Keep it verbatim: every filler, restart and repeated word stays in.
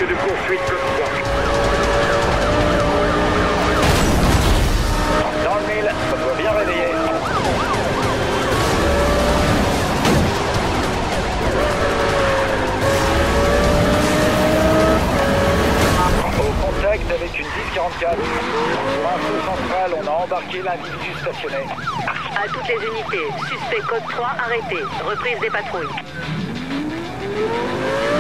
de poursuite code trois. Dans le mille, ça doit bien réveiller. Au contact avec une dix quarante-quatre. Info centrale, on a embarqué l'individu stationné. À toutes les unités, suspect code trois arrêté. Reprise des patrouilles.